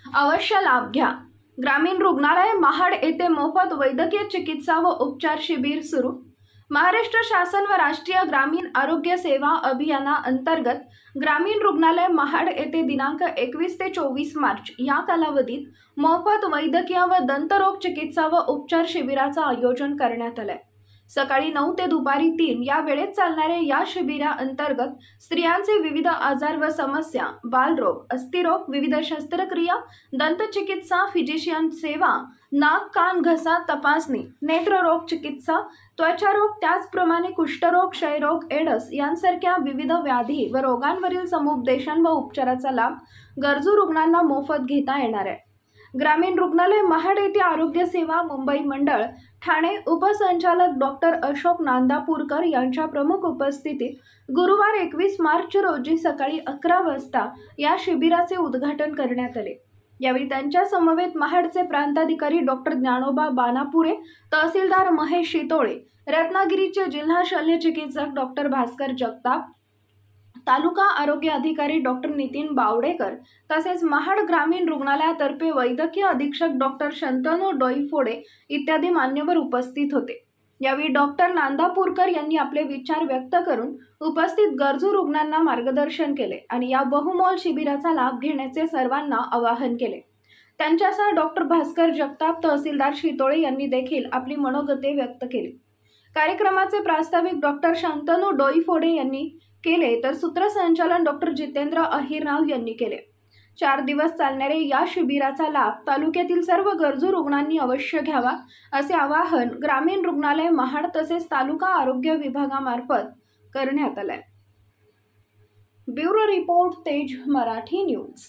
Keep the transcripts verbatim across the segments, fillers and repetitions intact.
अवश्य लाभ घ्या। ग्रामीण रुग्णालय महाड येथे मोफत वैद्यकीय चिकित्सा व उपचार शिबिर सुरू। महाराष्ट्र शासन व राष्ट्रीय ग्रामीण आरोग्य सेवा अभियाना अंतर्गत ग्रामीण रुग्णालय महाड येथे दिनांक एकवीस ते चोवीस मार्च या कालावधीत मोफत वैद्यकीय व दंतरोग चिकित्सा व उपचार शिबिराचे आयोजन करण्यात आले। सकाळी नऊ ते दुपारी तीन या वेळेत चालणाऱ्या या शिबिरा अंतर्गत स्त्रियांचे विविध आजार व समस्या, बालरोग, अस्थिरोग, विविध शस्त्रक्रिया, दंतचिकित्सा, फिजिशियन सेवा, नाक कान घसा तपासणी, नेत्ररोग चिकित्सा, त्वचारोग, त्याचप्रमाणे कुष्ठरोग, क्षयरोग, एड्स यांसारख्या विविध व्याधी व रोगांवरील समुपदेशन व उपचाराचा लाभ गरजू रुग्णांना मोफत घेता येणार आहे। ग्रामीण रुग्णालय महाड येथे आरोग्य सेवा मुंबई मंडळ ठाणे उपसंचालक डॉक्टर अशोक नांदापूरकर यांच्या प्रमुख उपस्थितीत गुरुवार एकवीस मार्च रोजी सकाळी अकरा वाजता या शिबिराचे उद्घाटन करण्यात आले। यावेळी त्यांच्या समवेत महाडचे प्रांताधिकारी डॉक्टर ज्ञानोबा बानापुरे, तहसीलदार महेश शितोळे, रत्नागिरीचे जिल्हा शल्य चिकित्सक डॉक्टर भास्कर जगताप, तालुका आरोग्य अधिकारी डॉक्टर नितीन बावडेकर तसेच महाड ग्रामीण रुग्णालयातर्फे वैद्यकीय अधीक्षक डॉक्टर शंतनू डोईफोडे इत्यादी मान्यवर उपस्थित होते। यावेळी डॉक्टर नांदापूरकर यांनी आपले विचार व्यक्त करून उपस्थित गरजू रुग्णांना मार्गदर्शन केले आणि या बहुमोल शिबिराचा लाभ घेण्याचे सर्वांना आवाहन केले। त्यांच्यासह डॉक्टर भास्कर जगताप, तहसीलदार शितोळे यांनी देखील आपली मनोगते व्यक्त केली। कार्यक्रमाचे प्रास्ताविक डॉक्टर शंतनू डोईफोडे यांनी केले तर सूत्रसंचालन डॉक्टर जितेंद्र अहिरराव यांनी केले। चार दिवस चालणाऱ्या या शिबिराचा लाभ तालुक्यातील सर्व गरजू रुग्णांनी अवश्य घ्यावा असे आवाहन ग्रामीण रुग्णालय महाड तसेच तालुका आरोग्य विभागामार्फत करण्यात आले। ब्युरो रिपोर्ट, तेज मराठी न्यूज।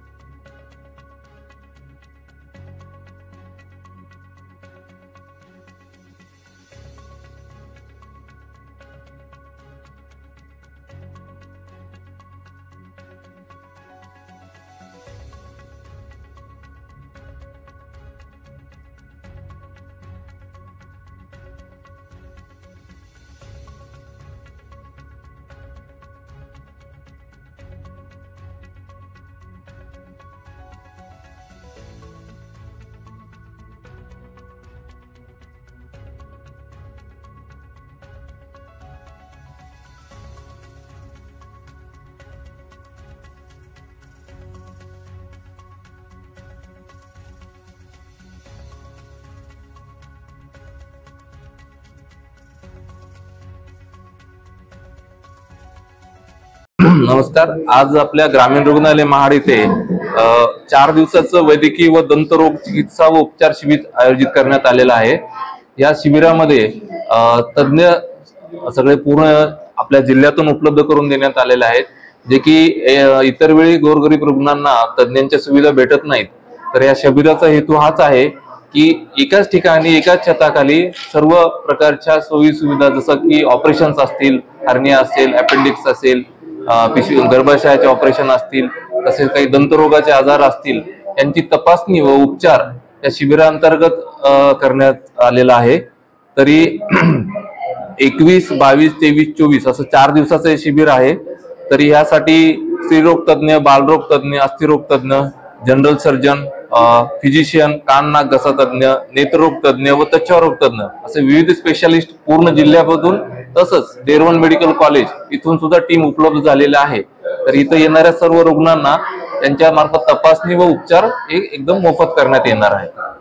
नमस्कार। आज आपल्या ग्रामीण रुग्णालय महाड येथे चार दिवसाचं वैद्यकीय व दंतरोग चिकित्सा व उपचार शिबिर आयोजित करण्यात आलेलं आहे। या शिबिरामध्ये तज्ञ सगळे पूर्ण आपल्या जिल्ह्यातून उपलब्ध करून देण्यात आलेले आहेत, जे की इतर वेळी गोरगरीब रुग्णांना तज्ञांच्या सुविधा भेटत नाहीत। तर या शिबिराचा हेतू हाच आहे की एकाच ठिकाणी एकाच छताखाली सर्व प्रकारच्या सोयी सुविधा, जसं की ऑपरेशन्स असतील, हर्निया असेल, अपेंडिक्स असेल, पिशवी गर्भाशयाचे ऑपरेशन असतील, तसेच काही दंतरोगाचे आजार असतील, यांची तपासणी व उपचार या शिबिरांतर्गत करण्यात आलेला आहे। तरी एकवीस, बावीस, तेवीस, चोवीस असं चार दिवसाचं हे शिबिर आहे। तरी यासाठी स्त्रीरोग तज्ञ, बालरोग तज्ञ, अस्थिरोग तज्ञ, जनरल सर्जन, फिजिशियन, कान नाक घसा तज्ञ, नेत्ररोग तज्ञ व त्वचारोग तज्ञ असे विविध स्पेशालिस्ट पूर्ण जिल्ह्यामधून तसंच डेरवन मेडिकल कॉलेज इथून सुद्धा टीम उपलब्ध झालेले आहे। तर इथं येणाऱ्या सर्व रुग्णांना त्यांच्या मार्फत तपासणी व उपचार एकदम मोफत करण्यात येणार आहे।